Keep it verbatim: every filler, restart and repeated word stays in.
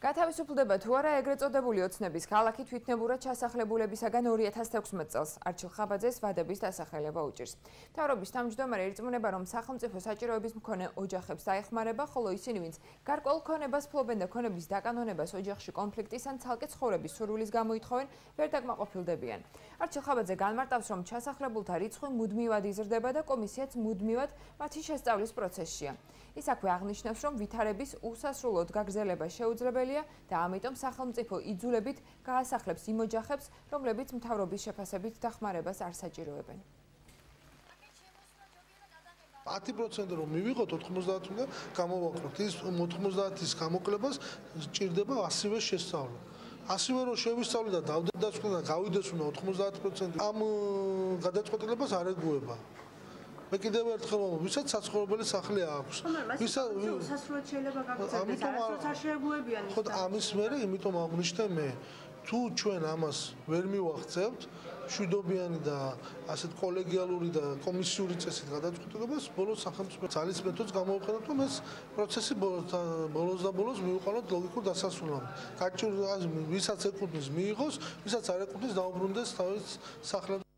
გათავისუფლდება თუ არა ეგრეთ წოდებული ოცნების ქალაქი თვითნებურად ჩასახლებულებისაგან ორი ათას თექვსმეტ წელს არჩილ ხაბაძეს ვადების დასახელება უჭირს. მთავრობის თავმჯდომარე ირწმუნება, რომ სახელმწიფო საჭიროების მქონე ოჯახებს დაეხმარება, ხოლო ისინი, ვინც გარკვეულ ქონებას ფლობენ და ქონების დაკანონებას ოჯახში კონფლიქტის ან ცალკე ცხოვრების სურვილის გამო ითხოვენ, ვერ დაკმაყოფილდებიან. არჩილ ხაბაძე განმარტავს, რომ ჩასახლებულთა რიცხვი მუდმივად იზრდება და კომისიაც მუდმივად მათი შესწავლის პროცესშია. ის აქვე აღნიშნავს, რომ ვითარების უსასრულოდ გაგრძელება შეუძლებელია და ამიტომ სახელმწიფო იძულებით გაასახლებს იმ ოჯახებს, რომლებიც მთავრობის შეფასებით დახმარებას არ საჭიროებენ. ათი პროცენტი რომ მივიღოთ ოთხმოცდაათიდან გამოვაკლოთ ის ოთხმოცდაათის გამოკლებას სჭირდება ასივე შესწავლა. ასივე რომ შევისწავლე და დავდაცვლა და გავიდეს უნდა ოთხმოცდაათი პროცენტი ამ გადაწყვეტილებას არ ეგუება. მე კიდევ ერთხელ ვამბობ, ვისაც საცხოვრებელი სახლი აქვს. ვისაც სასრულად შეიძლება გაგრძელდეს, არასდროს არ შეეგუებიან ის. ხო, ამის მერე იმიტომ აღნიშნე მე, თუ ჩვენ ამას ვერ მივახცევთ, მშვიდობიანი და ასეთ კოლეგიალური და კომისიური წესით გადაწყვეტილებას, ბოლოს სახელმწიფო ძალის მეთოდს გამოვიყენოთ, რომ ეს პროცესი ბოლოს და ბოლოს მივიყვანოთ ლოგიკურ დასასრულამდე. გაჭირდა ვისაც ეკუთვნის მიიღოს, ვისაც არ ეკუთვნის დაუბრუნდეს თავის სახლად.